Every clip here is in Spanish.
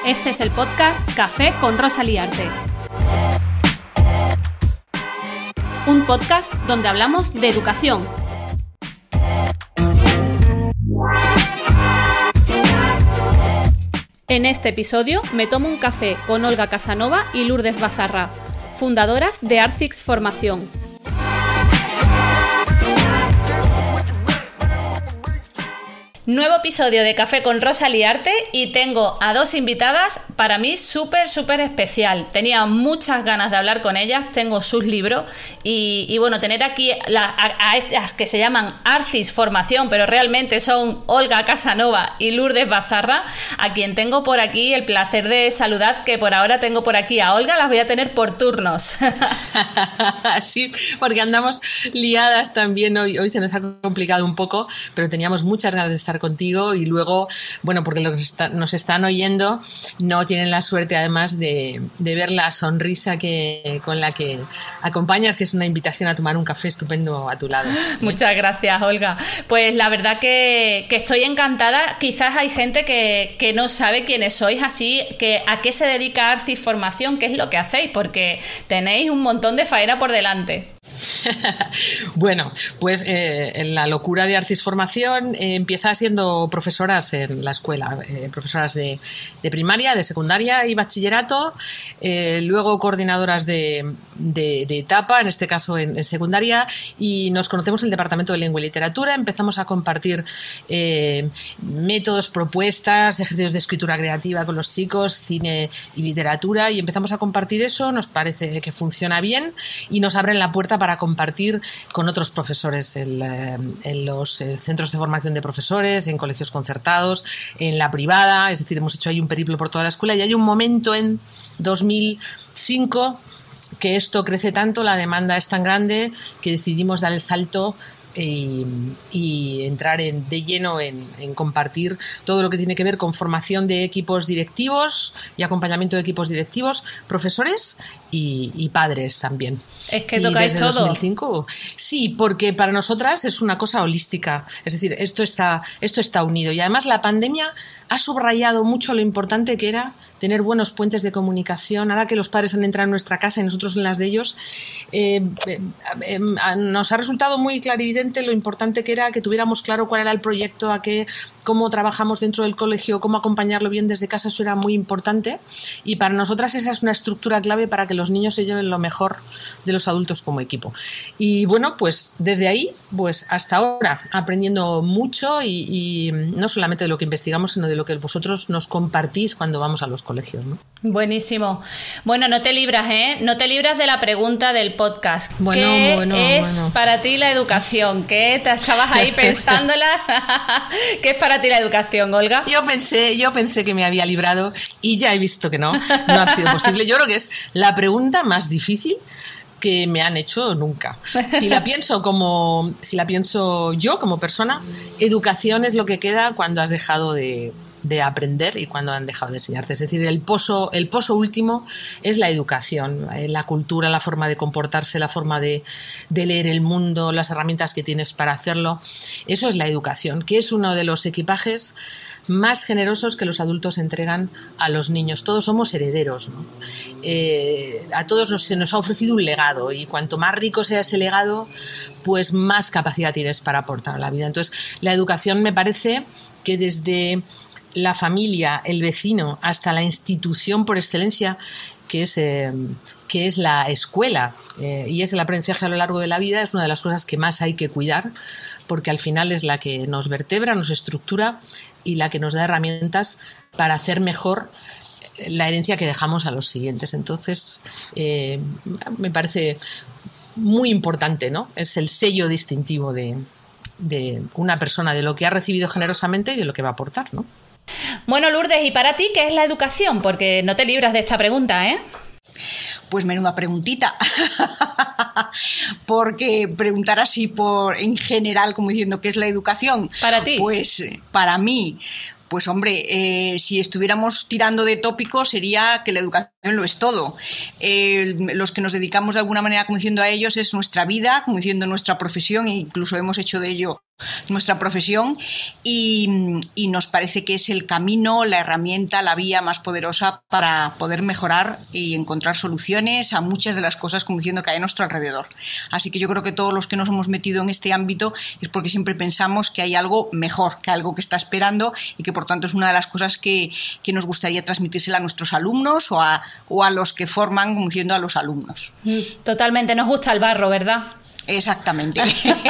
Este es el podcast Café con Rosa Liarte. Un podcast donde hablamos de educación. En este episodio me tomo un café con Olga Casanova y Lourdes Bazarra, fundadoras de Arcix Formación. Nuevo episodio de Café con Rosa Liarte y tengo a dos invitadas para mí súper especial. Tenía muchas ganas de hablar con ellas, tengo sus libros y bueno, tener aquí a estas que se llaman Arcix Formación, pero realmente son Olga Casanova y Lourdes Bazarra, a quien tengo por aquí el placer de saludar, que por ahora tengo por aquí a Olga, las voy a tener por turnos. Sí, porque andamos liadas también hoy se nos ha complicado un poco, pero teníamos muchas ganas de estar contigo y luego, bueno, porque los nos están oyendo no tienen la suerte además de ver la sonrisa con la que acompañas, que es una invitación a tomar un café estupendo a tu lado. Muchas gracias, Olga. Pues la verdad que estoy encantada. Quizás hay gente que no sabe quiénes sois, así que a qué se dedica Arcix Formación, qué es lo que hacéis, porque tenéis un montón de faena por delante. Bueno, pues la locura de Arcix Formación empieza siendo profesoras en la escuela, profesoras de primaria, de secundaria y bachillerato, luego coordinadoras de etapa, en este caso en secundaria, y nos conocemos en el Departamento de Lengua y Literatura. Empezamos a compartir métodos, propuestas, ejercicios de escritura creativa con los chicos, cine y literatura, y empezamos a compartir eso. Nos parece que funciona bien y nos abren la puerta para compartir con otros profesores en los centros de formación de profesores, en colegios concertados, en la privada. Es decir, hemos hecho ahí un periplo por toda la escuela y hay un momento en 2005 que esto crece tanto, la demanda es tan grande que decidimos dar el salto y entrar de lleno en compartir todo lo que tiene que ver con formación de equipos directivos y acompañamiento de equipos directivos, profesores y padres también. Es que tocáis todo. 2005, sí, porque para nosotras es una cosa holística, es decir, esto está unido, y además la pandemia ha subrayado mucho lo importante que era tener buenos puentes de comunicación. Ahora que los padres han entrado en nuestra casa y nosotros en las de ellos, nos ha resultado muy clarividente lo importante que era que tuviéramos claro cuál era el proyecto, cómo trabajamos dentro del colegio, cómo acompañarlo bien desde casa. Eso era muy importante, y para nosotras esa es una estructura clave para que los niños se lleven lo mejor de los adultos como equipo. Y bueno, pues desde ahí pues hasta ahora aprendiendo mucho y no solamente de lo que investigamos, sino de lo que vosotros nos compartís cuando vamos a los colegios, ¿no? Buenísimo. Bueno, no te libras, No te libras de la pregunta del podcast. ¿Qué es para ti la educación? ¿Qué te estabas ahí pensándola? ¿Qué es para ti la educación, Olga? Yo pensé que me había librado y ya he visto que no ha sido posible. Yo creo que es la pregunta más difícil que me han hecho nunca. Si la pienso yo como persona, educación es lo que queda cuando has dejado de aprender y cuando han dejado de enseñarte. Es decir, el pozo último es la educación, la cultura, la forma de comportarse, la forma de leer el mundo, las herramientas que tienes para hacerlo. Eso es la educación, que es uno de los equipajes más generosos que los adultos entregan a los niños. Todos somos herederos, ¿no? A todos se nos ha ofrecido un legado, y cuanto más rico sea ese legado, pues más capacidad tienes para aportar a la vida. Entonces, la educación me parece que desde la familia, el vecino, hasta la institución por excelencia, que es la escuela, y es el aprendizaje a lo largo de la vida, es una de las cosas que más hay que cuidar, porque al final es la que nos vertebra, nos estructura y la que nos da herramientas para hacer mejor la herencia que dejamos a los siguientes. Entonces, me parece muy importante, ¿no? Es el sello distintivo de una persona, de lo que ha recibido generosamente y de lo que va a aportar, ¿no? Bueno, Lourdes, ¿y para ti qué es la educación? Porque no te libras de esta pregunta, Pues menuda preguntita, porque preguntar así en general, como diciendo qué es la educación. ¿Para ti? Pues para mí, pues hombre, si estuviéramos tirando de tópico, sería que la educación lo es todo. Los que nos dedicamos de alguna manera, como diciendo, a ellos es nuestra vida, como diciendo nuestra profesión, e incluso hemos hecho de ello nuestra profesión, y nos parece que es el camino, la herramienta, la vía más poderosa para poder mejorar y encontrar soluciones a muchas de las cosas, como diciendo, que hay a nuestro alrededor. Así que yo creo que todos los que nos hemos metido en este ámbito es porque siempre pensamos que hay algo mejor, que algo que está esperando, y que por tanto es una de las cosas que nos gustaría transmitírsela a nuestros alumnos o a los que forman, como diciendo, a los alumnos. Totalmente, nos gusta el barro, ¿verdad? Exactamente.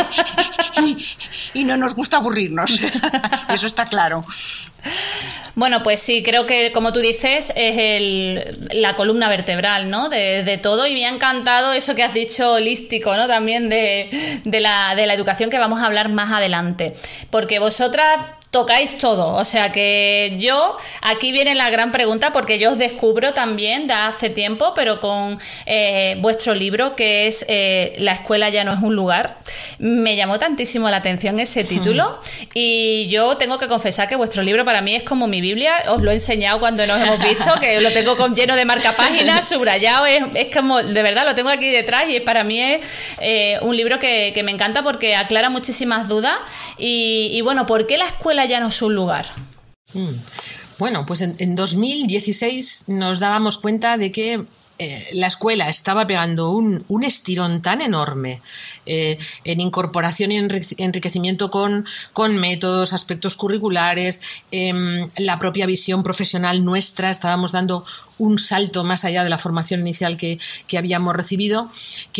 Y no nos gusta aburrirnos. Eso está claro. Bueno, pues sí, creo que, como tú dices, es la columna vertebral, ¿no? de todo, y me ha encantado eso que has dicho holístico, ¿no? También de la educación, que vamos a hablar más adelante, porque vosotras tocáis todo, o sea que aquí viene la gran pregunta, porque yo os descubro también de hace tiempo, pero con vuestro libro, que es La escuela ya no es un lugar. Me llamó tantísimo la atención ese título, y yo tengo que confesar que vuestro libro para mí es como mi Biblia. Os lo he enseñado cuando nos hemos visto, que lo tengo lleno de marcapáginas, subrayado, es como, de verdad, lo tengo aquí detrás, y para mí es un libro que me encanta porque aclara muchísimas dudas. Y bueno, ¿por qué la escuela ya no es un lugar? Bueno, pues en 2016 nos dábamos cuenta de que la escuela estaba pegando un estirón tan enorme en incorporación y enriquecimiento con métodos, aspectos curriculares, la propia visión profesional nuestra. Estábamos dando un salto más allá de la formación inicial que habíamos recibido,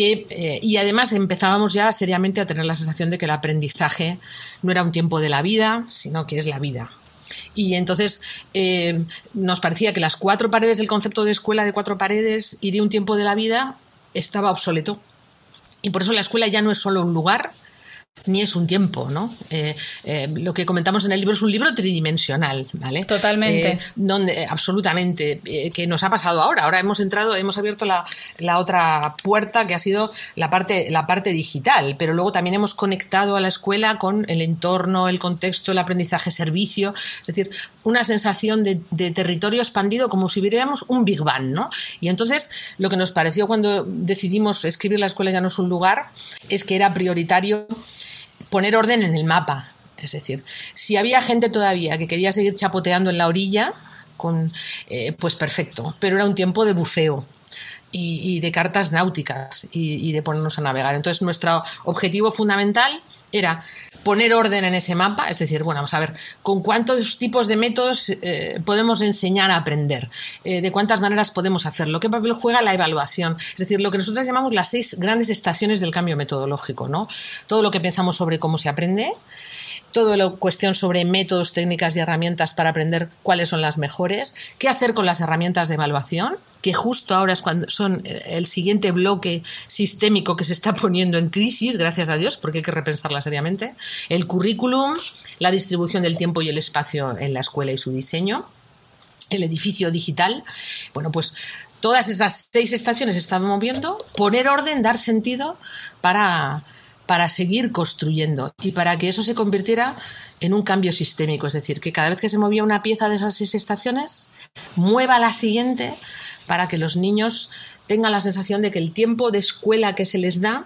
y además empezábamos ya seriamente a tener la sensación de que el aprendizaje no era un tiempo de la vida, sino que es la vida. Y entonces nos parecía que las 4 paredes, el concepto de escuela de 4 paredes y de un tiempo de la vida, estaba obsoleto. Y por eso la escuela ya no es solo un lugar, ni es un tiempo, ¿no? Lo que comentamos en el libro es un libro tridimensional, ¿vale? Totalmente. Donde, absolutamente, que nos ha pasado ahora. Ahora hemos abierto la otra puerta, que ha sido la parte digital, pero luego también hemos conectado a la escuela con el entorno, el contexto, el aprendizaje, servicio, es decir, una sensación de territorio expandido, como si viéramos un Big Bang, ¿no? Y entonces lo que nos pareció cuando decidimos escribir La escuela ya no es un lugar es que era prioritario poner orden en el mapa. Es decir, si había gente todavía que quería seguir chapoteando en la orilla, pues perfecto, pero era un tiempo de buceo y de cartas náuticas y de ponernos a navegar. Entonces nuestro objetivo fundamental era poner orden en ese mapa, es decir, bueno, vamos a ver con cuántos tipos de métodos podemos enseñar a aprender, de cuántas maneras podemos hacerlo, qué papel juega la evaluación, es decir, lo que nosotros llamamos las 6 grandes estaciones del cambio metodológico, ¿no? Todo lo que pensamos sobre cómo se aprende, toda la cuestión sobre métodos, técnicas y herramientas para aprender cuáles son las mejores, qué hacer con las herramientas de evaluación, que justo ahora es cuando son el siguiente bloque sistémico que se está poniendo en crisis, gracias a Dios, porque hay que repensarla seriamente, el currículum, la distribución del tiempo y el espacio en la escuela y su diseño, el edificio digital. Bueno, pues todas esas 6 estaciones se están moviendo, poner orden, dar sentido para seguir construyendo y para que eso se convirtiera en un cambio sistémico, es decir, que cada vez que se movía una pieza de esas 6 estaciones, mueva la siguiente para que los niños tengan la sensación de que el tiempo de escuela que se les da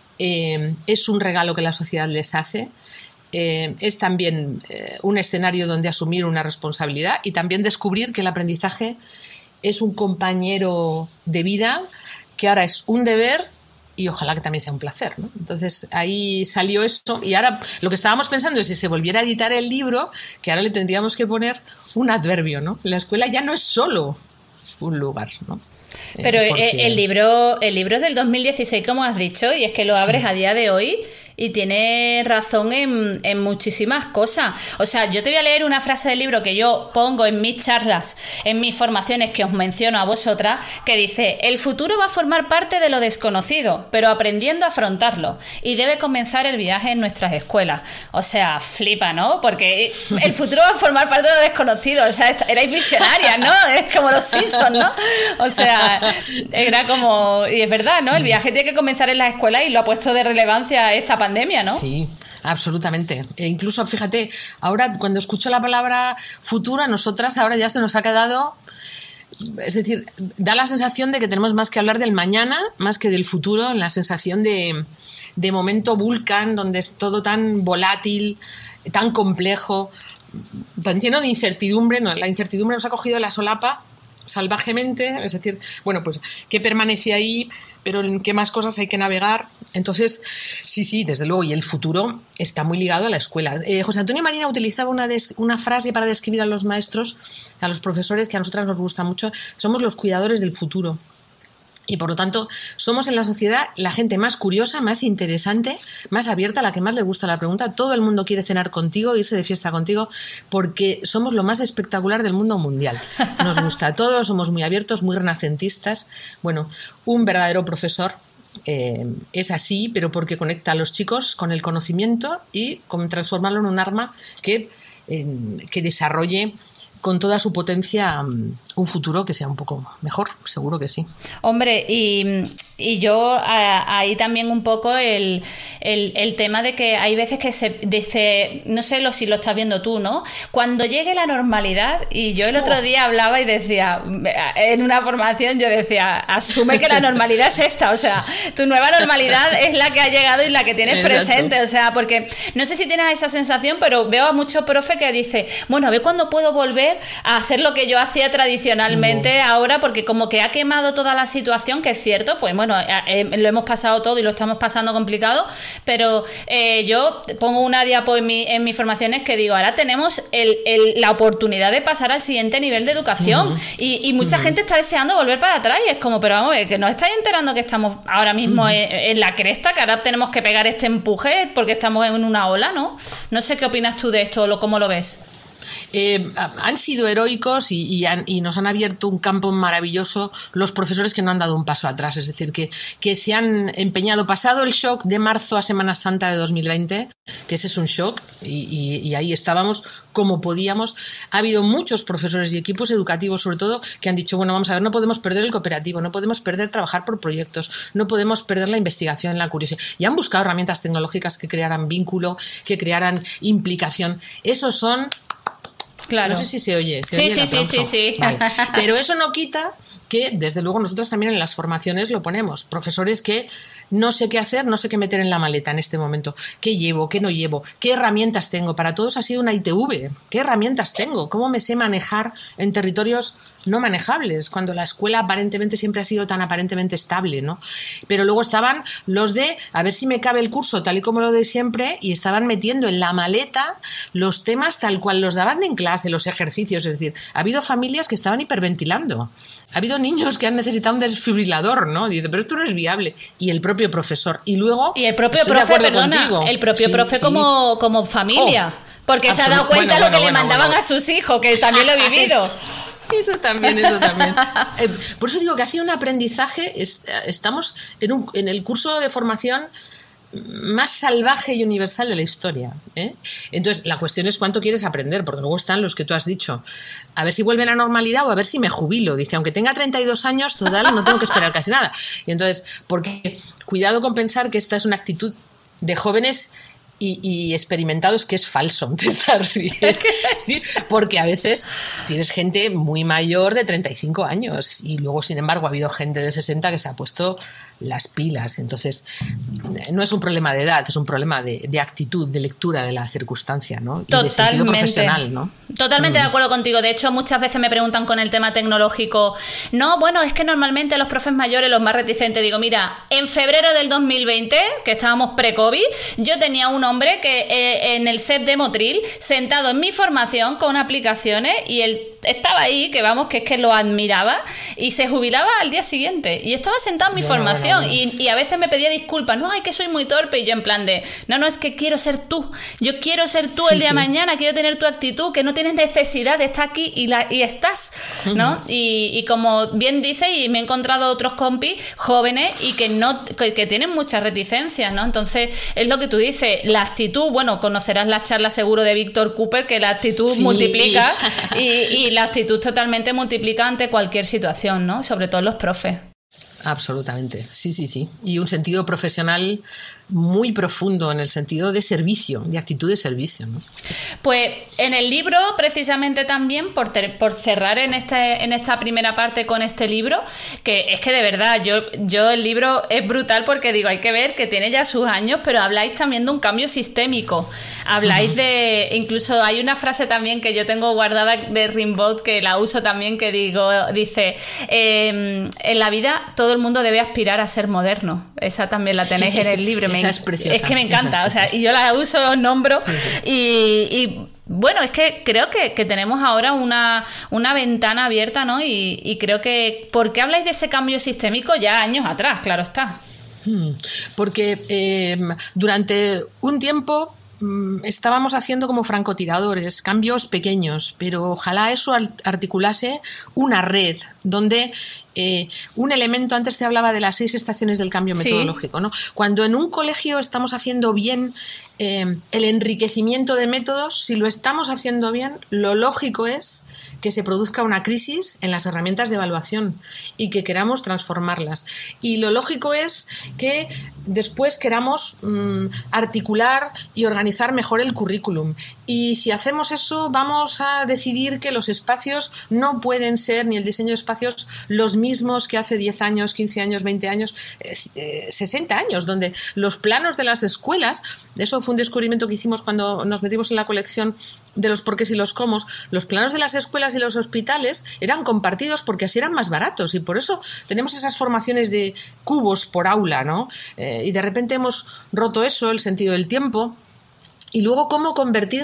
es un regalo que la sociedad les hace, es también un escenario donde asumir una responsabilidad y también descubrir que el aprendizaje es un compañero de vida, que ahora es un deber y ojalá que también sea un placer, ¿no? Entonces ahí salió eso, y ahora lo que estábamos pensando es si se volviera a editar el libro, que ahora le tendríamos que poner un adverbio, ¿no? La escuela ya no es solo un lugar, ¿no? Pero el libro es del 2016, como has dicho, y es que lo abres a día de hoy y tiene razón en muchísimas cosas. O sea, yo te voy a leer una frase del libro que yo pongo en mis charlas, en mis formaciones, que os menciono a vosotras, que dice: el futuro va a formar parte de lo desconocido, pero aprendiendo a afrontarlo, y debe comenzar el viaje en nuestras escuelas. O sea, flipa, ¿no? Porque el futuro va a formar parte de lo desconocido. O sea, erais visionarias, ¿no? Es como los Simpsons, ¿no? O sea, era como... Y es verdad, ¿no? El viaje tiene que comenzar en las escuelas, y lo ha puesto de relevancia esta pandemia, ¿no? Sí, absolutamente. E incluso, fíjate, ahora cuando escucho la palabra futuro, a nosotras ahora ya se nos ha quedado es decir, da la sensación de que tenemos más que hablar del mañana, más que del futuro, la sensación de momento Vulcan, donde es todo tan volátil, tan complejo, tan lleno de incertidumbre, ¿no? La incertidumbre nos ha cogido la solapa salvajemente, es decir, bueno, pues qué permanece ahí, pero en qué más cosas hay que navegar. Entonces, sí, desde luego, y el futuro está muy ligado a la escuela. José Antonio Marina utilizaba una frase para describir a los maestros, a los profesores, que a nosotras nos gusta mucho: somos los cuidadores del futuro. Y por lo tanto, somos en la sociedad la gente más curiosa, más interesante, más abierta, a la que más le gusta la pregunta. Todo el mundo quiere cenar contigo, irse de fiesta contigo, porque somos lo más espectacular del mundo mundial. Nos gusta todo, somos muy abiertos, muy renacentistas. Bueno, un verdadero profesor es así, pero porque conecta a los chicos con el conocimiento y con transformarlo en un arma que desarrolle con toda su potencia un futuro que sea un poco mejor, seguro que sí. Hombre, y yo ahí también un poco el tema de que hay veces que se dice, no sé si lo estás viendo tú, ¿no? Cuando llegue la normalidad, y yo el otro día hablaba y decía, en una formación yo decía, asume que la normalidad es esta, o sea, tu nueva normalidad es la que ha llegado y la que tienes presente, o sea, porque no sé si tienes esa sensación, pero veo a muchos profes que dicen, bueno, a ver cuándo puedo volver a hacer lo que yo hacía tradicionalmente ahora, porque como que ha quemado toda la situación, que es cierto, pues bueno, lo hemos pasado todo y lo estamos pasando complicado, pero yo pongo una diapo en mis formaciones que digo, ahora tenemos la oportunidad de pasar al siguiente nivel de educación y mucha gente está deseando volver para atrás y es como, pero vamos a ver, que nos estáis enterando que estamos ahora mismo en la cresta, que ahora tenemos que pegar este empuje porque estamos en una ola, ¿no? No sé qué opinas tú de esto o cómo lo ves. Han sido heroicos y nos han abierto un campo maravilloso los profesores que no han dado un paso atrás, es decir, que se han empeñado, pasado el shock de marzo a Semana Santa de 2020, que ese es un shock, y ahí estábamos como podíamos. Ha habido muchos profesores y equipos educativos, sobre todo, que han dicho, bueno, vamos a ver, no podemos perder el cooperativo, no podemos perder trabajar por proyectos, no podemos perder la investigación, la curiosidad, y han buscado herramientas tecnológicas que crearan vínculo, que crearan implicación. Esos son... Claro. No sé si se oye. Sí. Vale. Pero eso no quita que, desde luego, nosotros también en las formaciones lo ponemos. Profesores que no sé qué hacer, no sé qué meter en la maleta en este momento. ¿Qué llevo? ¿Qué no llevo? ¿Qué herramientas tengo? Para todos ha sido una ITV. ¿Qué herramientas tengo? ¿Cómo me sé manejar en territorios no manejables, cuando la escuela aparentemente siempre ha sido tan aparentemente estable, ¿no? Pero luego estaban los de a ver si me cabe el curso tal y como lo de siempre, y estaban metiendo en la maleta los temas tal cual los daban en clase, los ejercicios. Es decir, ha habido familias que estaban hiperventilando, ha habido niños que han necesitado un desfibrilador, ¿no? Dice, pero esto no es viable. Y el propio profesor. Y luego... Y el propio profe, el propio profe como familia. Porque se ha dado cuenta lo que le mandaban a sus hijos, que también lo he vivido. Eso también. Por eso digo que ha sido un aprendizaje. Estamos en el curso de formación más salvaje y universal de la historia, ¿eh? Entonces, la cuestión es cuánto quieres aprender, porque luego están los que tú has dicho. A ver si vuelve a la normalidad o a ver si me jubilo. Dice, aunque tenga 32 años, total, no tengo que esperar casi nada. Y entonces, porque cuidado con pensar que esta es una actitud de jóvenes y experimentados, que es falso. Te estás riendo. Sí, porque a veces tienes gente muy mayor de 35 años y luego, sin embargo, ha habido gente de 60 que se ha puesto las pilas. Entonces, no es un problema de edad, es un problema de actitud, de lectura de la circunstancia, ¿no? Y de sentido profesional, ¿no? Totalmente de acuerdo contigo. De hecho, muchas veces me preguntan con el tema tecnológico, no, bueno, es que normalmente los profes mayores, los más reticentes, digo, mira, en febrero del 2020, que estábamos pre-COVID, yo tenía un hombre que en el CEP de Motril, sentado en mi formación con aplicaciones, y él estaba ahí, que vamos, que es que lo admiraba, y se jubilaba al día siguiente, y estaba sentado en mi formación. Y a veces me pedía disculpas, no, ay, que soy muy torpe, y yo en plan de, no, es que quiero ser tú, yo quiero ser tú el día de mañana, quiero tener tu actitud, que no tienes necesidad de estar aquí y estás, ¿no? Y como bien dice, y me he encontrado otros compis jóvenes y que tienen muchas reticencias, ¿no? Entonces, es lo que tú dices, la actitud, bueno, conocerás la charla seguro de Víctor Cooper, que la actitud multiplica, y la actitud totalmente multiplica ante cualquier situación, ¿no? Sobre todo los profes. Absolutamente, sí. Y un sentido profesional muy profundo en el sentido de servicio, de actitud de servicio, ¿no? Pues en el libro, precisamente también, por cerrar en esta primera parte con este libro, que es que de verdad, yo el libro es brutal porque digo, hay que ver que tiene ya sus años, pero habláis también de un cambio sistémico. Habláis de, incluso hay una frase también que yo tengo guardada de Rimbaud, que la uso también, que dice, en la vida todo el mundo debe aspirar a ser moderno. Esa también la tenéis en el libro. Esa es preciosa. Es que me encanta, o sea, y yo la uso, nombro, y bueno, es que creo que tenemos ahora una ventana abierta, ¿no? Y creo que, ¿por qué habláis de ese cambio sistémico ya años atrás? Claro está. Porque durante un tiempo estábamos haciendo como francotiradores, cambios pequeños, pero ojalá eso articulase una red donde un elemento, antes se hablaba de las 6 estaciones del cambio metodológico, ¿no? Cuando en un colegio estamos haciendo bien el enriquecimiento de métodos, si lo estamos haciendo bien, lo lógico es que se produzca una crisis en las herramientas de evaluación y que queramos transformarlas. Y lo lógico es que después queramos articular y organizar mejor el currículum. Y si hacemos eso, vamos a decidir que los espacios no pueden ser, ni el diseño de espacios, los mismos que hace 10 años, 15 años, 20 años, 60 años, donde los planos de las escuelas, eso fue un descubrimiento que hicimos cuando nos metimos en la colección de los porqués y los cómos, los planos de las escuelas y los hospitales eran compartidos porque así eran más baratos, y por eso tenemos esas formaciones de cubos por aula, ¿no? Y de repente hemos roto eso, el sentido del tiempo, y luego cómo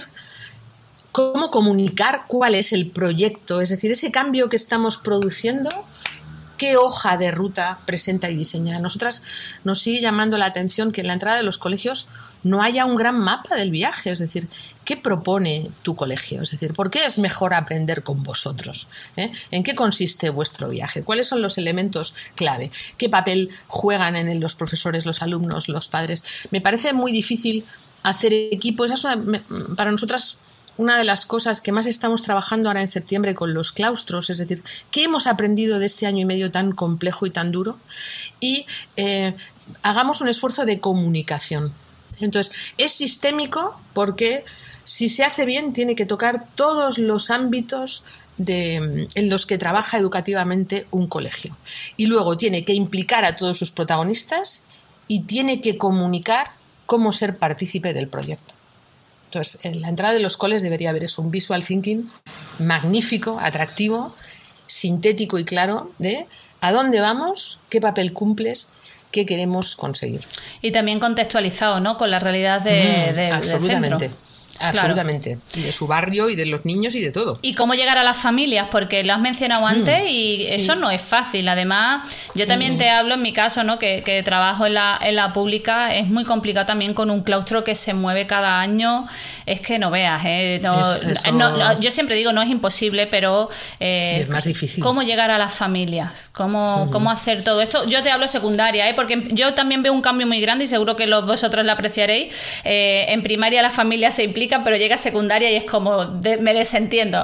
comunicar cuál es el proyecto, es decir, ese cambio que estamos produciendo, qué hoja de ruta presenta y diseña. A nosotras nos sigue llamando la atención que en la entrada de los colegios no haya un gran mapa del viaje, es decir, ¿qué propone tu colegio? Es decir, ¿por qué es mejor aprender con vosotros? ¿En qué consiste vuestro viaje? ¿Cuáles son los elementos clave? ¿Qué papel juegan en él los profesores, los alumnos, los padres? Me parece muy difícil hacer equipo. Esa es para nosotras una de las cosas que más estamos trabajando ahora en septiembre con los claustros, es decir, ¿qué hemos aprendido de este año y medio tan complejo y tan duro? Y hagamos un esfuerzo de comunicación. Entonces, es sistémico porque si se hace bien tiene que tocar todos los ámbitos en los que trabaja educativamente un colegio. Y luego tiene que implicar a todos sus protagonistas y tiene que comunicar cómo ser partícipe del proyecto. Entonces, en la entrada de los coles debería haber eso, un visual thinking magnífico, atractivo, sintético y claro de a dónde vamos, qué papel cumples, qué queremos conseguir. Y también contextualizado, ¿no? Con la realidad del centro. Absolutamente. Claro. Y de su barrio y de los niños y de todo. Y cómo llegar a las familias, porque lo has mencionado antes y eso no es fácil. Además, yo también te hablo en mi caso, ¿no? Que trabajo en la pública, es muy complicado también con un claustro que se mueve cada año. Es que no veas, yo siempre digo, no es imposible, pero es más difícil. ¿Cómo llegar a las familias? ¿Cómo hacer todo esto? Yo te hablo secundaria, porque yo también veo un cambio muy grande y seguro que vosotros lo apreciaréis. En primaria las familias se implican, pero llega a secundaria y es como me desentiendo.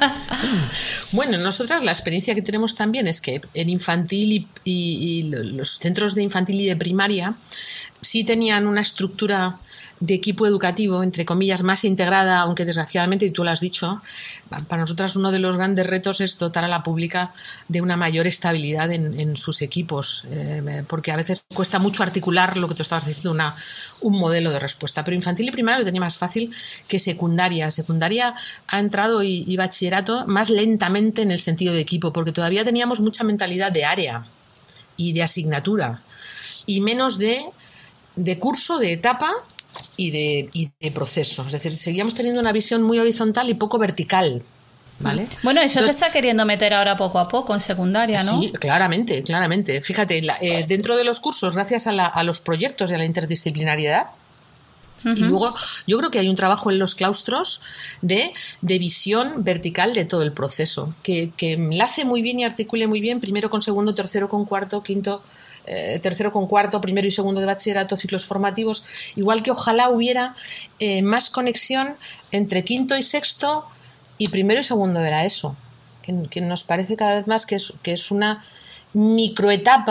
Bueno, nosotras la experiencia que tenemos también es que en infantil y los centros de infantil y de primaria sí tenían una estructura de equipo educativo, entre comillas, más integrada, aunque desgraciadamente, y tú lo has dicho, para nosotras uno de los grandes retos es dotar a la pública de una mayor estabilidad en sus equipos, porque a veces cuesta mucho articular lo que tú estabas diciendo, un modelo de respuesta. Pero infantil y primaria lo tenía más fácil que secundaria. Secundaria ha entrado y bachillerato más lentamente en el sentido de equipo, porque todavía teníamos mucha mentalidad de área y de asignatura y menos de curso, de etapa y de proceso. Es decir, seguíamos teniendo una visión muy horizontal y poco vertical, ¿vale? Bueno, eso entonces, se está queriendo meter ahora poco a poco en secundaria, ¿no? Sí, claramente. Fíjate, dentro de los cursos, gracias a los proyectos y a la interdisciplinariedad, y luego yo creo que hay un trabajo en los claustros de visión vertical de todo el proceso, que enlace muy bien y articule muy bien primero con segundo, tercero con cuarto, quinto, tercero con cuarto, primero y segundo de bachillerato, ciclos formativos, igual que ojalá hubiera más conexión entre quinto y sexto y primero y segundo de la ESO, que nos parece cada vez más que es una microetapa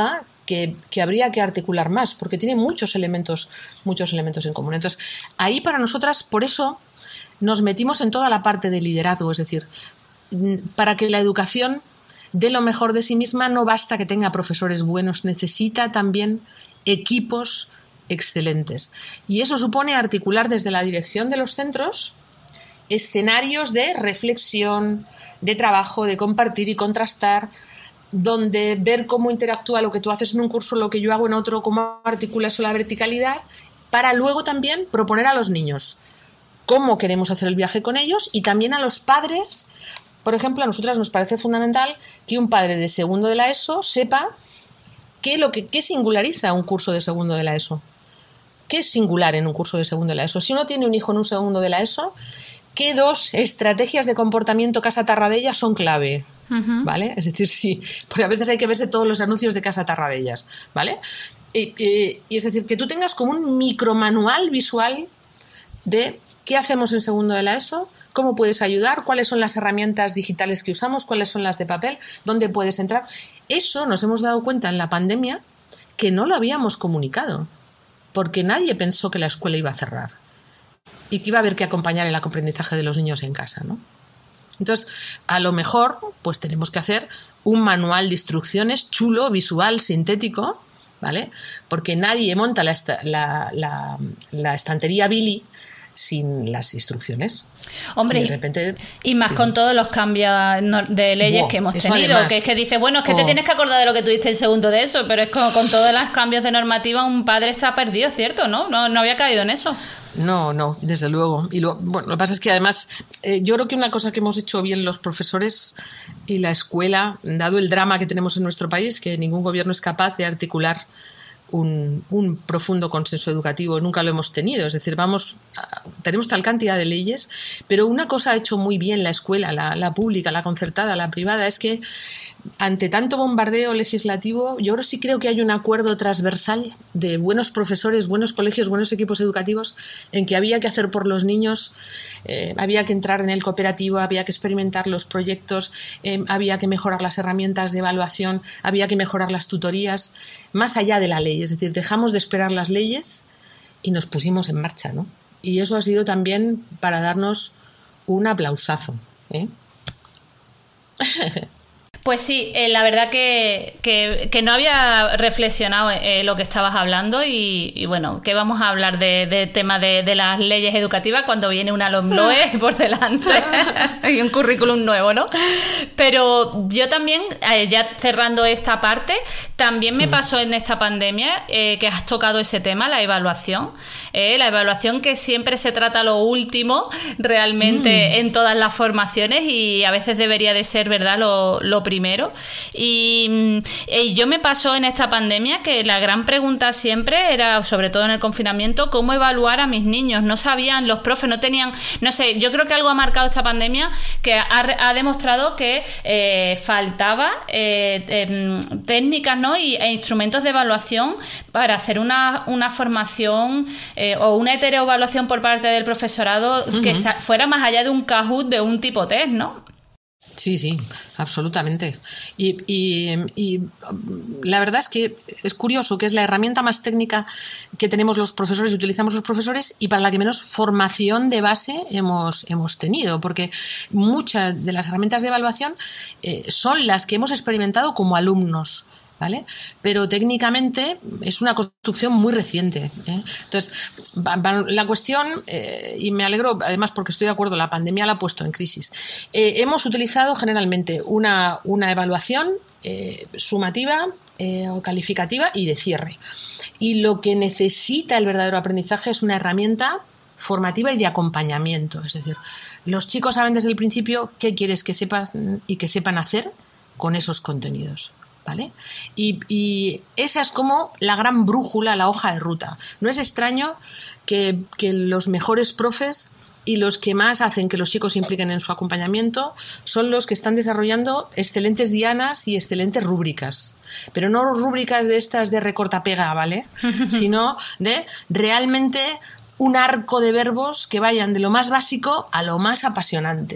que habría que articular más, porque tiene muchos elementos en común. Entonces, ahí para nosotras, por eso nos metimos en toda la parte de liderazgo, es decir, para que la educación dé lo mejor de sí misma no basta que tenga profesores buenos, necesita también equipos excelentes. Y eso supone articular desde la dirección de los centros escenarios de reflexión, de trabajo, de compartir y contrastar, donde ver cómo interactúa lo que tú haces en un curso, lo que yo hago en otro, cómo articula eso la verticalidad, para luego también proponer a los niños cómo queremos hacer el viaje con ellos y también a los padres. Por ejemplo, a nosotras nos parece fundamental que un padre de segundo de la ESO sepa qué singulariza un curso de segundo de la ESO. ¿Qué es singular en un curso de segundo de la ESO? Si uno tiene un hijo en un segundo de la ESO, ¿qué dos estrategias de comportamiento Casa Tarradellas son clave? ¿Vale? Es decir, sí, porque a veces hay que verse todos los anuncios de Casa Tarradellas, ¿vale? Y es decir, que tú tengas como un micromanual visual de qué hacemos en segundo de la ESO, cómo puedes ayudar, cuáles son las herramientas digitales que usamos, cuáles son las de papel, dónde puedes entrar. Eso nos hemos dado cuenta en la pandemia que no lo habíamos comunicado, porque nadie pensó que la escuela iba a cerrar y que iba a haber que acompañar el aprendizaje de los niños en casa, ¿no? Entonces, a lo mejor, pues tenemos que hacer un manual de instrucciones chulo, visual, sintético, ¿vale? Porque nadie monta la estantería Billy sin las instrucciones. Hombre, y de repente, y más con todos los cambios de leyes que hemos tenido, además, que es que dice, bueno, es que te tienes que acordar de lo que tuviste en segundo de eso, pero es como con todos los cambios de normativa un padre está perdido, ¿cierto? No había caído en eso. No, desde luego. Y lo que pasa es que además yo creo que una cosa que hemos hecho bien los profesores y la escuela, dado el drama que tenemos en nuestro país, que ningún gobierno es capaz de articular un profundo consenso educativo, nunca lo hemos tenido, es decir, tenemos tal cantidad de leyes, pero una cosa ha hecho muy bien la escuela, la pública, la concertada, la privada, es que ante tanto bombardeo legislativo, yo sí creo que hay un acuerdo transversal de buenos profesores, buenos colegios, buenos equipos educativos, en que había que hacer por los niños, había que entrar en el cooperativo, había que experimentar los proyectos, había que mejorar las herramientas de evaluación, había que mejorar las tutorías, más allá de la ley. Es decir, dejamos de esperar las leyes y nos pusimos en marcha, ¿no? Y eso ha sido también para darnos un aplausazo, ¿eh? Pues sí, la verdad que no había reflexionado lo que estabas hablando y bueno, que vamos a hablar de tema de las leyes educativas cuando viene una LOMLOE por delante y un currículum nuevo, ¿no? Pero yo también, ya cerrando esta parte, también me pasó en esta pandemia que has tocado ese tema, la evaluación que siempre se trata lo último realmente en todas las formaciones y a veces debería de ser, ¿verdad?, lo primero. Y yo me pasó en esta pandemia que la gran pregunta siempre era, sobre todo en el confinamiento, cómo evaluar a mis niños. No sabían, los profes no tenían, no sé, yo creo que algo ha marcado esta pandemia que ha demostrado que faltaba técnicas, ¿no?, e instrumentos de evaluación para hacer una formación o una heteroevaluación por parte del profesorado que fuera más allá de un Kahoot de un tipo test, ¿no? Sí, absolutamente. Y la verdad es que es curioso que es la herramienta más técnica que tenemos los profesores y utilizamos los profesores y para la que menos formación de base hemos tenido, porque muchas de las herramientas de evaluación son las que hemos experimentado como alumnos, ¿vale? Pero técnicamente es una construcción muy reciente, ¿eh? Entonces, la cuestión, y me alegro además porque estoy de acuerdo, la pandemia la ha puesto en crisis. Hemos utilizado generalmente una evaluación sumativa o calificativa y de cierre. Y lo que necesita el verdadero aprendizaje es una herramienta formativa y de acompañamiento. Es decir, los chicos saben desde el principio qué quieres que sepan y que sepan hacer con esos contenidos, ¿vale? Y esa es como la gran brújula, la hoja de ruta. No es extraño que los mejores profes y los que más hacen que los chicos se impliquen en su acompañamiento son los que están desarrollando excelentes dianas y excelentes rúbricas. Pero no rúbricas de estas de recorta-pega, ¿vale? Sino de realmente un arco de verbos que vayan de lo más básico a lo más apasionante,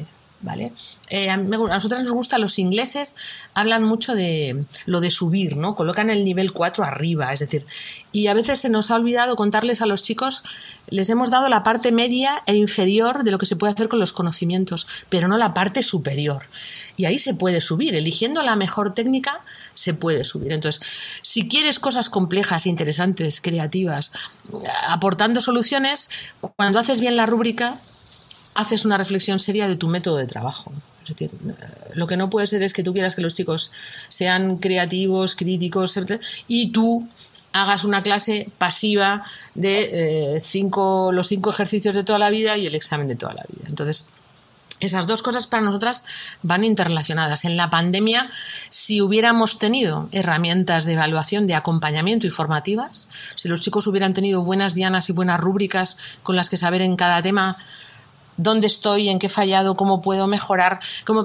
¿vale? A nosotros nos gusta, los ingleses hablan mucho de lo de subir, ¿no? Colocan el nivel 4 arriba, es decir, y a veces se nos ha olvidado contarles a los chicos, les hemos dado la parte media e inferior de lo que se puede hacer con los conocimientos, pero no la parte superior. Y ahí se puede subir, eligiendo la mejor técnica se puede subir. Entonces, si quieres cosas complejas, interesantes, creativas, aportando soluciones, cuando haces bien la rúbrica, haces una reflexión seria de tu método de trabajo. Es decir, lo que no puede ser es que tú quieras que los chicos sean creativos, críticos, y tú hagas una clase pasiva de los 5 ejercicios de toda la vida y el examen de toda la vida. Entonces, esas dos cosas para nosotras van interrelacionadas. En la pandemia, si hubiéramos tenido herramientas de evaluación, de acompañamiento y formativas, si los chicos hubieran tenido buenas dianas y buenas rúbricas con las que saber en cada tema dónde estoy, en qué he fallado, cómo puedo mejorar,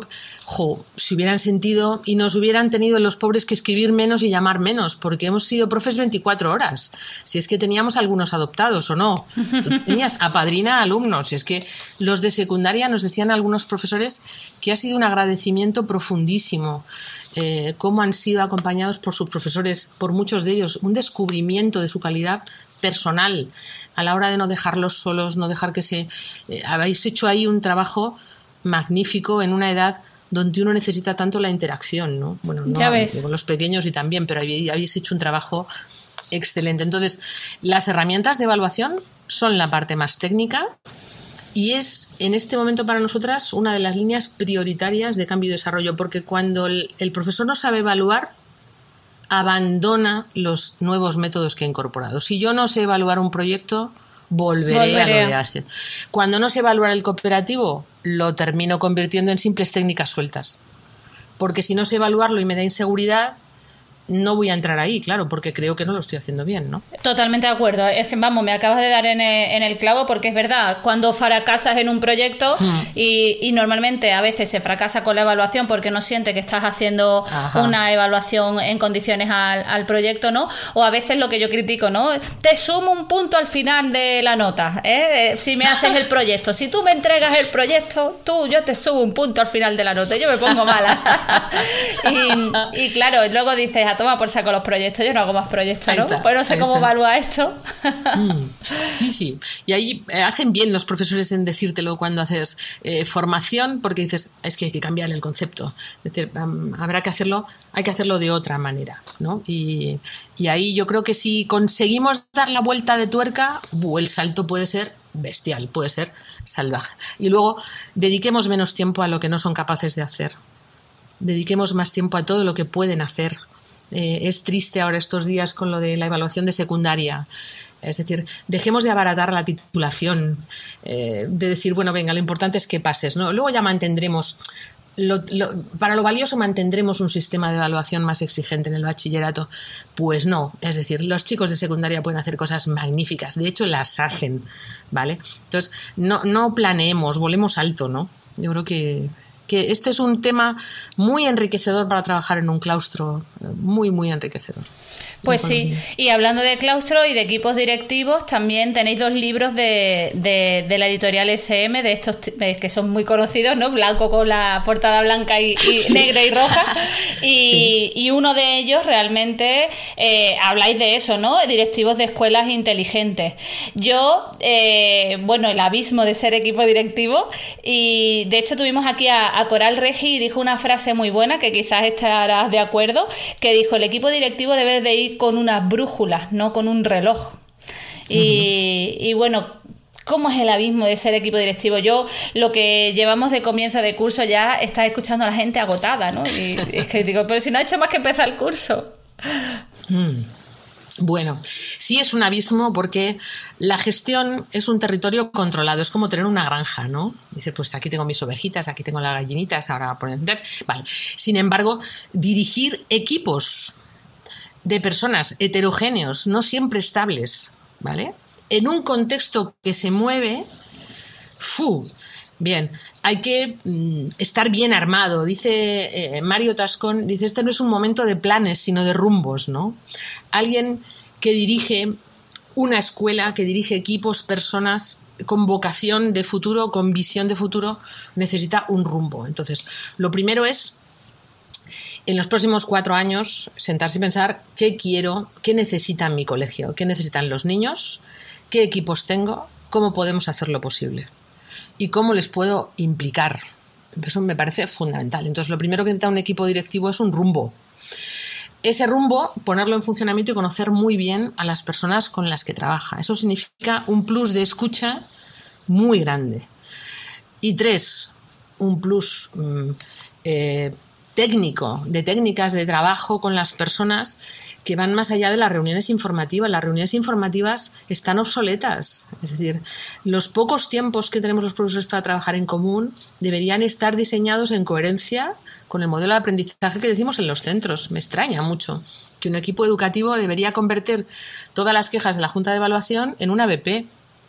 si hubieran sentido y nos hubieran tenido los pobres que escribir menos y llamar menos, porque hemos sido profes 24 horas, si es que teníamos algunos adoptados o no, tú tenías a padrina alumnos, si es que los de secundaria nos decían algunos profesores que ha sido un agradecimiento profundísimo, cómo han sido acompañados por sus profesores, por muchos de ellos, un descubrimiento de su calidad personal a la hora de no dejarlos solos, no dejar que habéis hecho ahí un trabajo magnífico en una edad donde uno necesita tanto la interacción, ¿no? Bueno, no con los pequeños y también, pero habéis hecho un trabajo excelente. Entonces, las herramientas de evaluación son la parte más técnica y es en este momento para nosotras una de las líneas prioritarias de cambio y desarrollo, porque cuando el profesor no sabe evaluar, abandona los nuevos métodos que ha incorporado. Si yo no sé evaluar un proyecto, volveré a lo de ASE. Cuando no sé evaluar el cooperativo, lo termino convirtiendo en simples técnicas sueltas. Porque si no sé evaluarlo y me da inseguridad, no voy a entrar ahí, claro, porque creo que no lo estoy haciendo bien, ¿no? Totalmente de acuerdo. Es que, vamos, me acabas de dar en el clavo, porque es verdad, cuando fracasas en un proyecto y normalmente a veces se fracasa con la evaluación porque no siente que estás haciendo una evaluación en condiciones al proyecto, ¿no? O a veces lo que yo critico, ¿no? Te sumo un punto al final de la nota, si me haces el proyecto. Si tú me entregas el proyecto, yo te subo un punto al final de la nota. Yo me pongo mala. y claro, luego dices, toma por saco los proyectos, yo no hago más proyectos, ¿no? Pues no sé cómo evalúa esto. Sí. Y ahí hacen bien los profesores en decírtelo cuando haces formación, porque dices, es que hay que cambiar el concepto. Es decir, hay que hacerlo de otra manera, ¿no? Y ahí yo creo que si conseguimos dar la vuelta de tuerca, el salto puede ser bestial, puede ser salvaje. Y luego dediquemos menos tiempo a lo que no son capaces de hacer. Dediquemos más tiempo a todo lo que pueden hacer. Es triste ahora estos días con lo de la evaluación de secundaria. Es decir, dejemos de abaratar la titulación, de decir, bueno, venga, lo importante es que pases, ¿no? Luego ya mantendremos, para lo valioso mantendremos un sistema de evaluación más exigente en el bachillerato. Pues no, es decir, los chicos de secundaria pueden hacer cosas magníficas, de hecho las hacen, ¿vale? Entonces, no planeemos, volemos alto, ¿no? Yo creo que este es un tema muy enriquecedor para trabajar en un claustro, muy, muy enriquecedor. Pues sí, y hablando de claustro y de equipos directivos, también tenéis 2 libros de la editorial SM, de estos que son muy conocidos, ¿no? Blanco con la portada blanca y negra y roja, y uno de ellos realmente habláis de eso, ¿no? Directivos de escuelas inteligentes. Yo, el abismo de ser equipo directivo, y de hecho tuvimos aquí a Coral Regi y dijo una frase muy buena, que quizás estarás de acuerdo, que dijo, el equipo directivo debe de ir con unas brújulas, no con un reloj. Y bueno, ¿cómo es el abismo de ser equipo directivo? Yo, lo que llevamos de comienzo de curso, ya está escuchando a la gente agotada, ¿no? Y es que digo, pero si no ha hecho más que empezar el curso. Bueno, sí es un abismo, porque la gestión es un territorio controlado, es como tener una granja, ¿no? Dices, pues aquí tengo mis ovejitas, aquí tengo las gallinitas, ahora por entender. Vale. Sin embargo, dirigir equipos de personas heterogéneos, no siempre estables, ¿vale? En un contexto que se mueve, bien, hay que estar bien armado. Dice Mario Tascón, dice, este no es un momento de planes, sino de rumbos, ¿no? Alguien que dirige una escuela, que dirige equipos, personas, con vocación de futuro, con visión de futuro, necesita un rumbo. Entonces, lo primero es, en los próximos 4 años, sentarse y pensar qué quiero, qué necesita mi colegio, qué necesitan los niños, qué equipos tengo, cómo podemos hacerlo posible y cómo les puedo implicar. Eso me parece fundamental. Entonces, lo primero que necesita un equipo directivo es un rumbo. Ese rumbo, ponerlo en funcionamiento y conocer muy bien a las personas con las que trabaja. Eso significa un plus de escucha muy grande. Y 3, un plus técnico, de técnicas de trabajo con las personas que van más allá de las reuniones informativas. Las reuniones informativas están obsoletas. Es decir, los pocos tiempos que tenemos los profesores para trabajar en común deberían estar diseñados en coherencia con el modelo de aprendizaje que decimos en los centros. Me extraña mucho que un equipo educativo debería convertir todas las quejas de la Junta de Evaluación en una BP.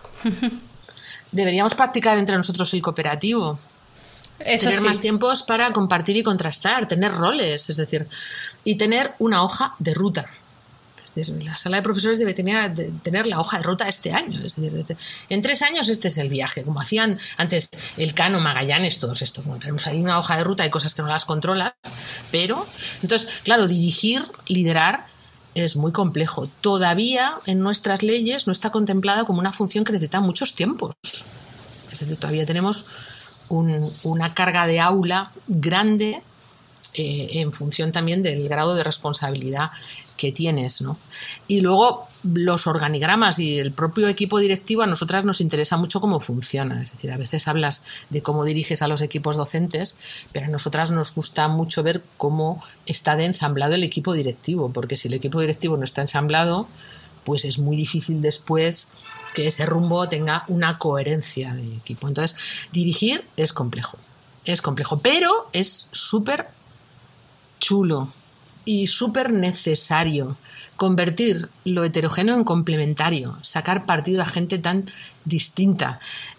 Deberíamos practicar entre nosotros el cooperativo. Eso tener sí. más tiempos para compartir y contrastar, tener roles, es decir, y tener una hoja de ruta. Es decir, la sala de profesores debe tener la hoja de ruta este año. Es decir, en 3 años este es el viaje, como hacían antes Elcano, Magallanes, todos estos. Bueno, tenemos ahí una hoja de ruta, hay cosas que no las controlas, pero, entonces, claro, dirigir, liderar es muy complejo. Todavía en nuestras leyes no está contemplada como una función que necesita muchos tiempos. Es decir, todavía tenemos una carga de aula grande en función también del grado de responsabilidad que tienes, ¿no? Y luego los organigramas y el propio equipo directivo, a nosotras nos interesa mucho cómo funciona. Es decir, a veces hablas de cómo diriges a los equipos docentes, pero a nosotras nos gusta mucho ver cómo está de ensamblado el equipo directivo, porque si el equipo directivo no está ensamblado, pues es muy difícil después que ese rumbo tenga una coherencia de equipo. Entonces, dirigir es complejo, pero es súper chulo y súper necesario. Convertir lo heterogéneo en complementario, sacar partido a gente tan distinta,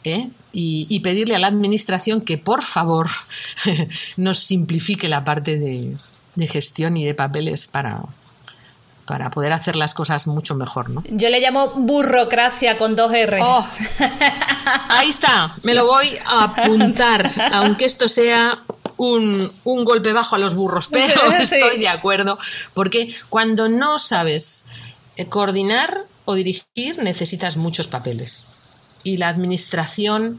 y pedirle a la administración que, por favor, nos simplifique la parte de gestión y de papeles para poder hacer las cosas mucho mejor, ¿no? Yo le llamo burocracia con 2 R. Oh, ahí está, me lo voy a apuntar, aunque esto sea un golpe bajo a los burros, pero sí. Estoy de acuerdo, porque cuando no sabes coordinar o dirigir necesitas muchos papeles y la administración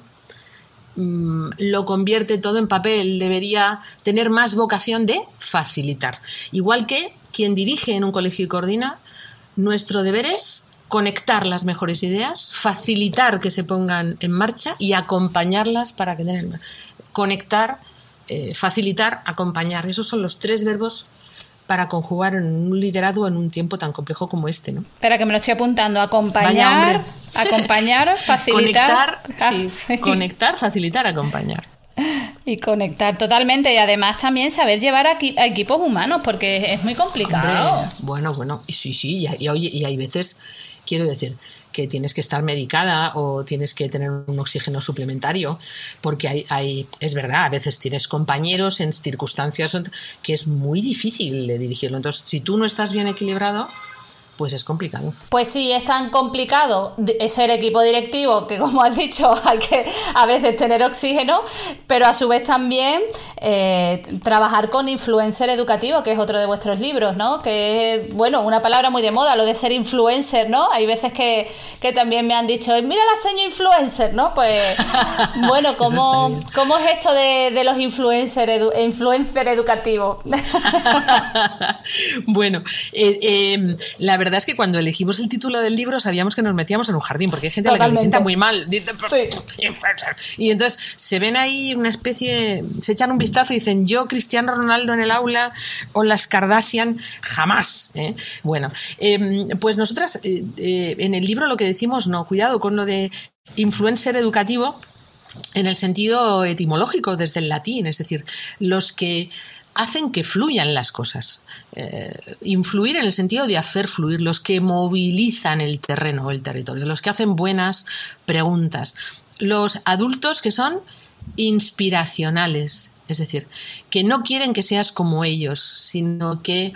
lo convierte todo en papel. Debería tener más vocación de facilitar, igual que quien dirige en un colegio y coordina. Nuestro deber es conectar las mejores ideas, facilitar que se pongan en marcha y acompañarlas para que den. Conectar, facilitar, acompañar. Esos son los 3 verbos para conjugar en un liderazgo en un tiempo tan complejo como este, ¿no? Espera, que me lo estoy apuntando. Acompañar, facilitar. Conectar, facilitar, acompañar. Y conectar totalmente. Y además también saber llevar a equipos humanos, porque es muy complicado. Hombre, bueno, sí, y hay veces, quiero decir, que tienes que estar medicada o tienes que tener un oxígeno suplementario, porque es verdad, a veces tienes compañeros en circunstancias que es muy difícil de dirigirlo. Entonces, si tú no estás bien equilibrado, pues es complicado. Pues sí, es tan complicado ser equipo directivo que, como has dicho, hay que a veces tener oxígeno, pero a su vez también trabajar con influencer educativo, que es otro de vuestros libros, ¿no? Que es, bueno, una palabra muy de moda, lo de ser influencer, ¿no? Hay veces que también me han dicho, mira la seño influencer, ¿no? Pues, bueno, ¿cómo es esto de los influencer educativos? Bueno, la verdad es que cuando elegimos el título del libro sabíamos que nos metíamos en un jardín, porque hay gente a la que le sienta muy mal. Sí. Y entonces se ven ahí una especie, se echan un vistazo y dicen, yo, Cristiano Ronaldo en el aula o las Kardashian, jamás. Bueno, pues nosotras en el libro lo que decimos, no, cuidado con lo de influencer educativo en el sentido etimológico, desde el latín, es decir, los que hacen que fluyan las cosas. Influir en el sentido de hacer fluir, los que movilizan el terreno o el territorio, los que hacen buenas preguntas, los adultos que son inspiracionales, es decir, que no quieren que seas como ellos, sino que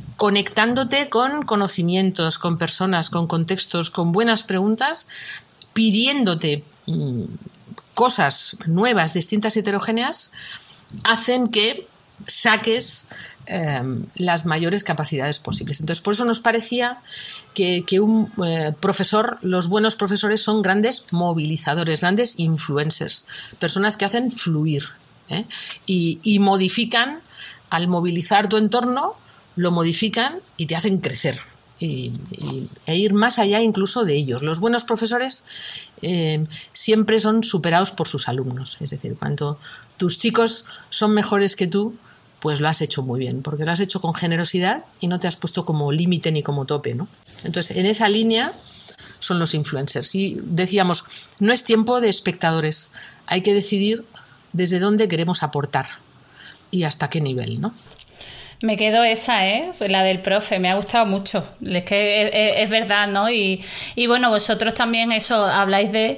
conectándote con conocimientos, con personas, con contextos, con buenas preguntas, pidiéndote cosas nuevas, distintas y heterogéneas, hacen que saques las mayores capacidades posibles. Entonces, por eso nos parecía que un profesor, los buenos profesores son grandes movilizadores, grandes influencers, personas que hacen fluir, y modifican, al movilizar tu entorno, lo modifican y te hacen crecer. E ir más allá incluso de ellos. Los buenos profesores siempre son superados por sus alumnos. Es decir, cuando tus chicos son mejores que tú, pues lo has hecho muy bien, porque lo has hecho con generosidad y no te has puesto como límite ni como tope, ¿no? Entonces, en esa línea son los influencers. Y decíamos, no es tiempo de espectadores, hay que decidir desde dónde queremos aportar y hasta qué nivel, ¿no? Me quedo esa, la del profe, me ha gustado mucho. Es que es verdad, ¿no? Y bueno, vosotros también eso habláis de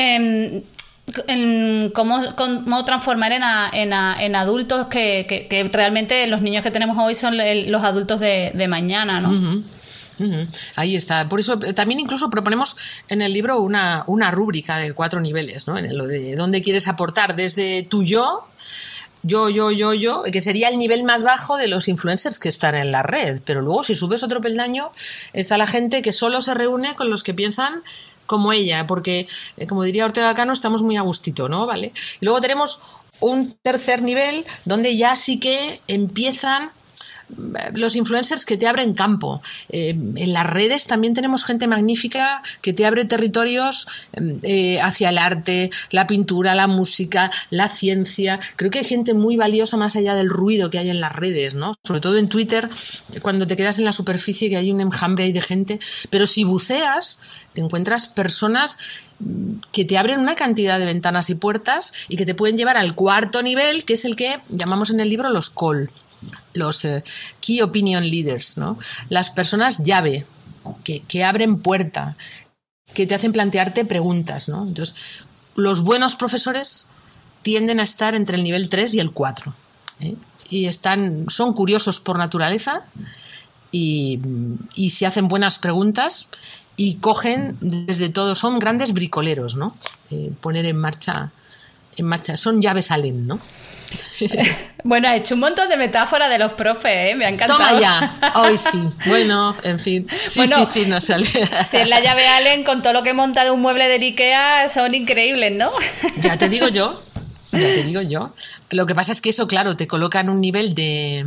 cómo transformar en adultos que realmente los niños que tenemos hoy son los adultos de mañana, ¿no? Uh-huh. Uh-huh. Ahí está. Por eso también incluso proponemos en el libro una rúbrica de 4 niveles, ¿no? En lo de dónde quieres aportar, desde tu yo, que sería el nivel más bajo de los influencers que están en la red. Pero luego, si subes otro peldaño, está la gente que solo se reúne con los que piensan como ella, porque, como diría Ortega Cano, estamos muy a gustito, ¿no? ¿Vale? Y luego tenemos un tercer nivel donde ya sí que empiezan los influencers que te abren campo. En las redes también tenemos gente magnífica que te abre territorios hacia el arte, la pintura, la música, la ciencia. Creo que hay gente muy valiosa más allá del ruido que hay en las redes, ¿no? Sobre todo en Twitter, cuando te quedas en la superficie, que hay un enjambre ahí de gente. Pero si buceas, te encuentras personas que te abren una cantidad de ventanas y puertas y que te pueden llevar al cuarto nivel, que es el que llamamos en el libro los call. Los Key Opinion Leaders, ¿no? Las personas llave que abren puerta, que te hacen plantearte preguntas, ¿no? Entonces, los buenos profesores tienden a estar entre el nivel 3 y el 4, y son curiosos por naturaleza y se hacen buenas preguntas y cogen desde todo, son grandes bricoleros, ¿no? Poner en marcha, son llaves Allen, ¿no? Bueno, ha hecho un montón de metáforas de los profes, me ha encantado. Toma ya, hoy sí. Bueno, en fin. Sí, no sale. Si es la llave Allen, con todo lo que monta de un mueble de Ikea, son increíbles, ¿no? Ya te digo yo. Lo que pasa es que eso, claro, te coloca en un nivel de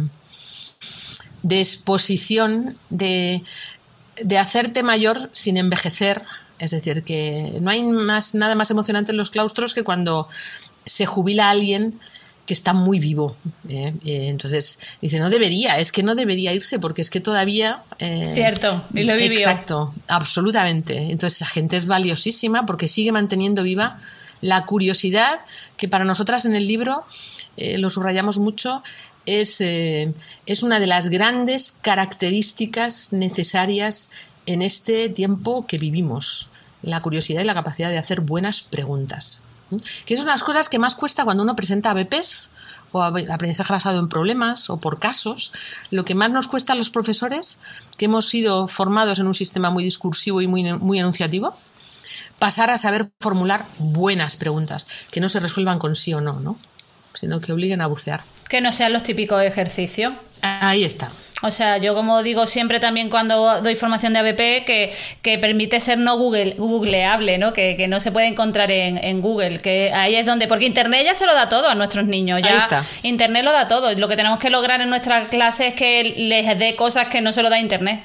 exposición, de hacerte mayor sin envejecer. Es decir, que no hay nada más emocionante en los claustros que cuando se jubila alguien que está muy vivo. Entonces dice, no debería irse porque es que todavía... Cierto, y lo he vivido. Exacto, absolutamente. Entonces esa gente es valiosísima porque sigue manteniendo viva la curiosidad, que para nosotras en el libro, lo subrayamos mucho, es una de las grandes características necesarias en este tiempo que vivimos. La curiosidad y la capacidad de hacer buenas preguntas. Que son las cosas que más cuesta cuando uno presenta ABPs o aprendizaje basado en problemas o por casos. Lo que más nos cuesta a los profesores, que hemos sido formados en un sistema muy discursivo y muy enunciativo, pasar a saber formular buenas preguntas, que no se resuelvan con sí o no, ¿no? Sino que obliguen a bucear. Que no sean los típicos ejercicios. Ahí está. O sea, yo como digo siempre también cuando doy formación de ABP, que permite ser no googleable, ¿no? Que no se puede encontrar en Google, que ahí es donde, porque Internet ya se lo da todo a nuestros niños, ya ahí está. Internet lo da todo, lo que tenemos que lograr en nuestra clase es que les dé cosas que no se lo da Internet.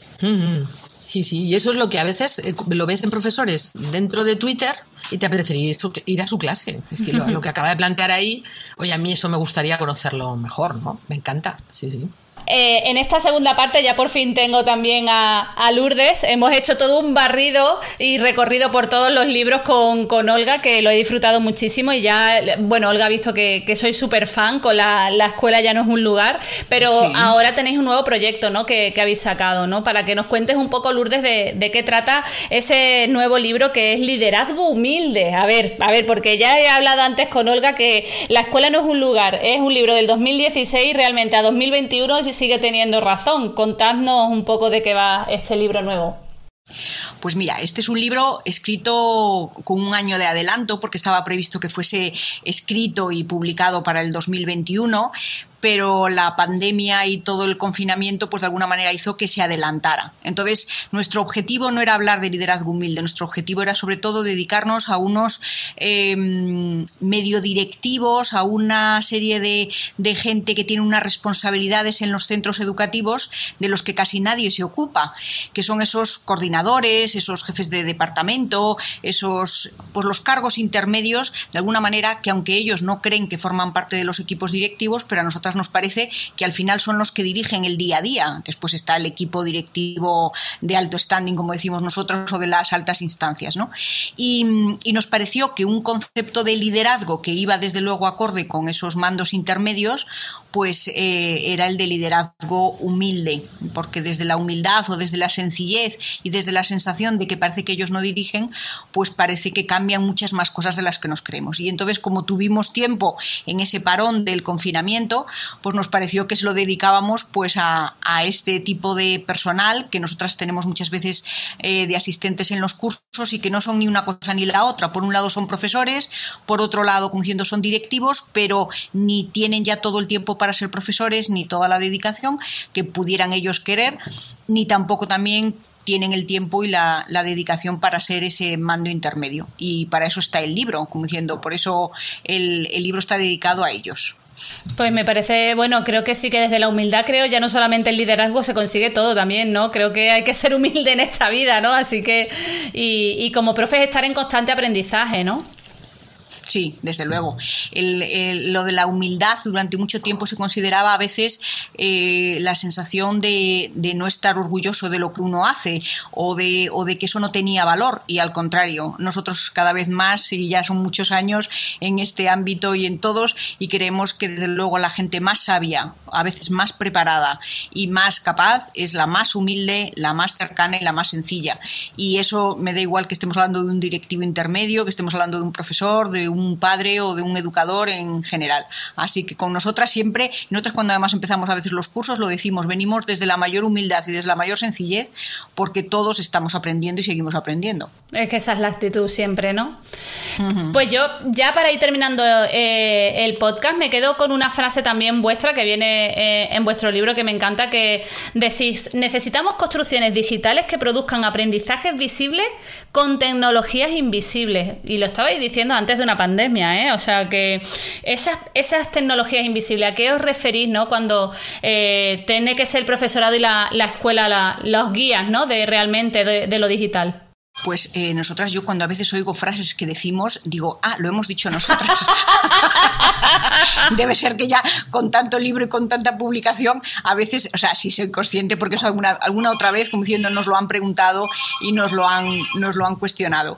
Sí, y eso es lo que a veces lo ves en profesores dentro de Twitter y te apetecería ir a su clase. Es que lo que acaba de plantear ahí, oye, a mí eso me gustaría conocerlo mejor, ¿no? Me encanta, sí. En esta segunda parte ya por fin tengo también a Lourdes. Hemos hecho todo un barrido y recorrido por todos los libros con Olga, que lo he disfrutado muchísimo y ya, bueno, Olga ha visto que soy súper fan con la escuela ya no es un lugar, pero sí. Ahora tenéis un nuevo proyecto, ¿no? que habéis sacado, ¿no? Para que nos cuentes un poco, Lourdes, de qué trata ese nuevo libro que es Liderazgo Humilde. A ver, porque ya he hablado antes con Olga que la escuela no es un lugar, es un libro del 2016, realmente a 2021 sigue teniendo razón. Contadnos un poco de qué va este libro nuevo. Pues mira, este es un libro escrito con un año de adelanto porque estaba previsto que fuese escrito y publicado para el 2021, pero la pandemia y todo el confinamiento pues de alguna manera hizo que se adelantara. Entonces, nuestro objetivo no era hablar de liderazgo humilde, nuestro objetivo era sobre todo dedicarnos a unos medio directivos, a una serie de gente que tiene unas responsabilidades en los centros educativos de los que casi nadie se ocupa, que son esos coordinadores, esos jefes de departamento, esos pues los cargos intermedios, de alguna manera que aunque ellos no creen que forman parte de los equipos directivos, pero a nosotras nos parece que al final son los que dirigen el día a día. Después está el equipo directivo de alto standing, como decimos nosotros, o de las altas instancias, ¿no? Y nos pareció que un concepto de liderazgo que iba desde luego acorde con esos mandos intermedios, pues era el de liderazgo humilde, porque desde la humildad o desde la sencillez y desde la sensación de que parece que ellos no dirigen, pues parece que cambian muchas más cosas de las que nos creemos. Y entonces, como tuvimos tiempo en ese parón del confinamiento, pues nos pareció que se lo dedicábamos pues a este tipo de personal que nosotras tenemos muchas veces de asistentes en los cursos y que no son ni una cosa ni la otra. Por un lado son profesores, por otro lado, como diciendo, son directivos, pero ni tienen ya todo el tiempo para ser profesores, ni toda la dedicación que pudieran ellos querer, ni tampoco también tienen el tiempo y la dedicación para ser ese mando intermedio. Y para eso está el libro, como diciendo, por eso el libro está dedicado a ellos. Pues me parece, bueno, creo que sí que desde la humildad, creo, ya no solamente el liderazgo se consigue todo también, ¿no? Creo que hay que ser humilde en esta vida, ¿no? Así que, y como profe estar en constante aprendizaje, ¿no? Sí, desde luego. Lo de la humildad durante mucho tiempo se consideraba a veces la sensación de no estar orgulloso de lo que uno hace o de que eso no tenía valor, y al contrario, nosotros cada vez más, y ya son muchos años en este ámbito y en todos, y creemos que desde luego la gente más sabia, a veces más preparada y más capaz es la más humilde, la más cercana y la más sencilla. Y eso me da igual que estemos hablando de un directivo intermedio, que estemos hablando de un profesor, de un padre o de un educador en general. Así que con nosotras siempre, nosotras cuando además empezamos a veces los cursos lo decimos, venimos desde la mayor humildad y desde la mayor sencillez, porque todos estamos aprendiendo y seguimos aprendiendo. Es que esa es la actitud siempre, ¿no? Uh-huh. Pues yo, ya para ir terminando el podcast, me quedo con una frase también vuestra que viene en vuestro libro, que me encanta, que decís: necesitamos construcciones digitales que produzcan aprendizajes visibles con tecnologías invisibles. Y lo estabais diciendo antes de una pandemia, ¿eh? O sea que esas tecnologías invisibles, ¿a qué os referís, no? Cuando tiene que ser el profesorado y la escuela los guías, ¿no? De realmente de lo digital. Pues nosotras, yo cuando a veces oigo frases que decimos, digo, lo hemos dicho nosotras. Debe ser que ya con tanto libro y con tanta publicación, a veces, o sea, sí soy consciente porque eso alguna otra vez, como diciendo, nos lo han preguntado y nos lo han cuestionado.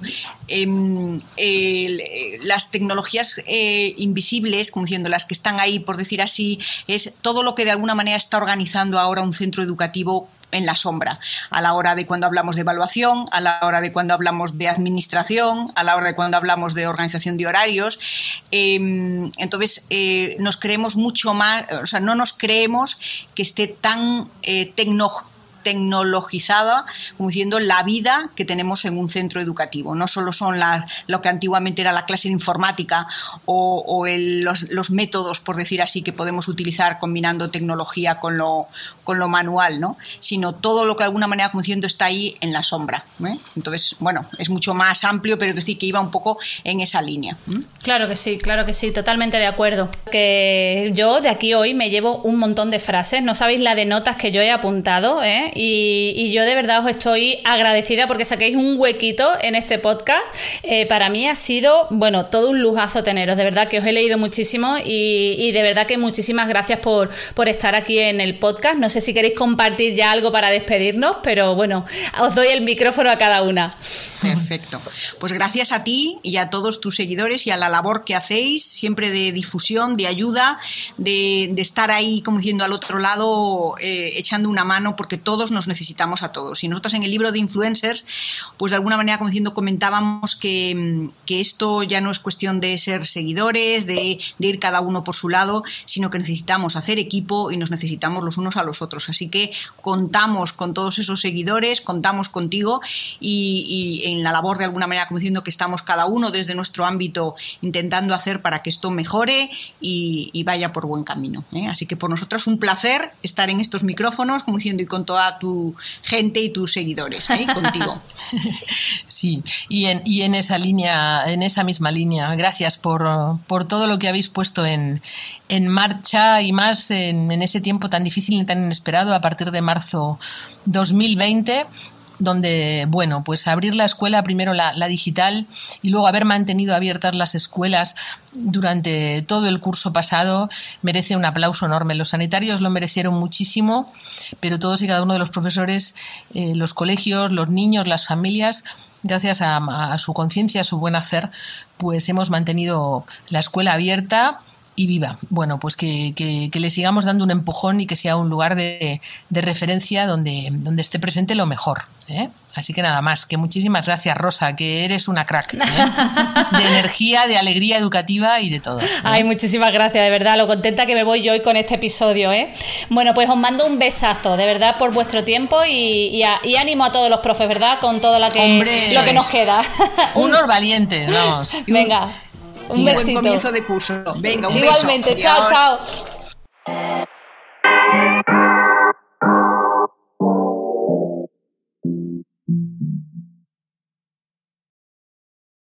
Las tecnologías invisibles, como diciendo, las que están ahí, por decir así, es todo lo que de alguna manera está organizando ahora un centro educativo en la sombra, a la hora de cuando hablamos de evaluación, a la hora de cuando hablamos de administración, a la hora de cuando hablamos de organización de horarios. Entonces, nos creemos mucho más, o sea, no nos creemos que esté tan tecnologizada, como diciendo, la vida que tenemos en un centro educativo. No solo son lo que antiguamente era la clase de informática o los métodos, por decir así, que podemos utilizar combinando tecnología con lo manual, ¿no? Sino todo lo que de alguna manera, como diciendo, está ahí en la sombra, ¿eh? Entonces, bueno, es mucho más amplio, pero es decir, que iba un poco en esa línea. Claro que sí, totalmente de acuerdo. Que yo de aquí hoy me llevo un montón de frases, no sabéis la de notas que yo he apuntado, ¿eh? Y yo de verdad os estoy agradecida porque saquéis un huequito en este podcast. Para mí ha sido, bueno, todo un lujazo teneros, de verdad que os he leído muchísimo y de verdad que muchísimas gracias por estar aquí en el podcast. No sé si queréis compartir ya algo para despedirnos, pero bueno, os doy el micrófono a cada una. Perfecto. Pues gracias a ti y a todos tus seguidores y a la labor que hacéis, siempre de difusión, de ayuda, de estar ahí, como diciendo, al otro lado, echando una mano, porque todo todos nos necesitamos a todos. Y nosotros en el libro de Influencers, pues de alguna manera, como diciendo, comentábamos que esto ya no es cuestión de ser seguidores, de ir cada uno por su lado, sino que necesitamos hacer equipo y nos necesitamos los unos a los otros. Así que contamos con todos esos seguidores, contamos contigo y en la labor de alguna manera, como diciendo, que estamos cada uno desde nuestro ámbito intentando hacer para que esto mejore y vaya por buen camino, ¿eh? Así que por nosotros un placer estar en estos micrófonos, como diciendo, y con toda tu gente y tus seguidores, ¿eh? Contigo. Sí, y en esa línea, en esa misma línea, gracias por todo lo que habéis puesto en marcha y más en ese tiempo tan difícil y tan inesperado a partir de marzo 2020. Donde, bueno, pues abrir la escuela, primero la digital, y luego haber mantenido abiertas las escuelas durante todo el curso pasado, merece un aplauso enorme. Los sanitarios lo merecieron muchísimo, pero todos y cada uno de los profesores, los colegios, los niños, las familias, gracias a su conciencia, a su buen hacer, pues hemos mantenido la escuela abierta y viva. Bueno, pues que le sigamos dando un empujón y que sea un lugar de referencia donde esté presente lo mejor, ¿eh? Así que nada más, que muchísimas gracias, Rosa, que eres una crack, ¿eh? De energía, de alegría educativa y de todo, ¿eh? Ay, muchísimas gracias, de verdad, lo contenta que me voy yo hoy con este episodio, ¿eh? Bueno, pues os mando un besazo, de verdad, por vuestro tiempo y ánimo a todos los profes, ¿verdad? Con todo lo que nos queda. Unos valientes, vamos. Venga. Un besito. Buen comienzo de curso. Venga, un Igualmente, beso. chao, Adiós. chao.